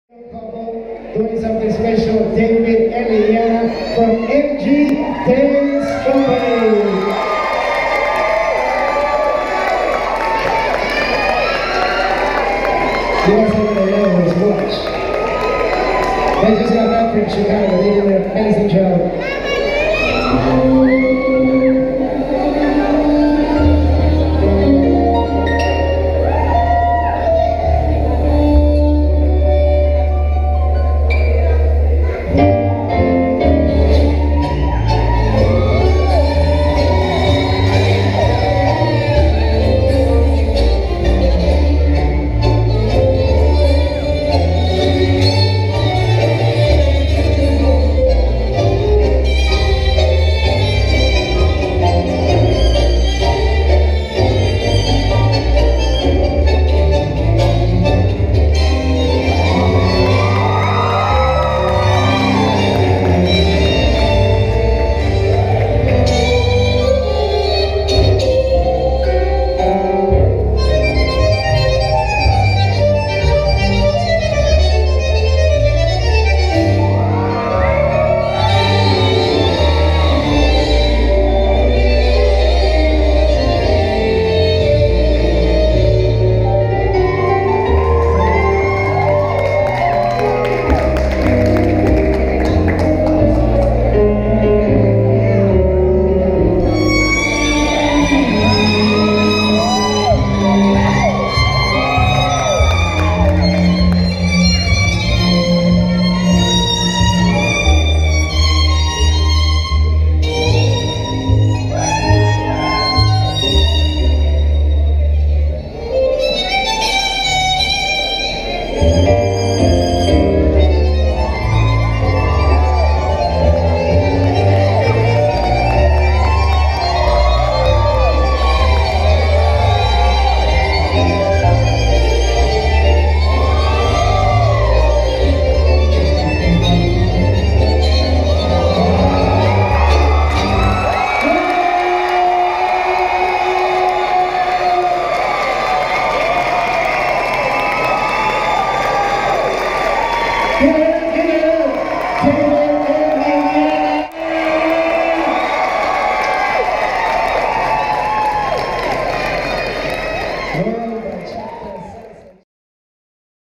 Couple doing something special, David and Liliana from MG Dance Company. You guys have to know as much. They just got back from Chicago. They did an amazing job.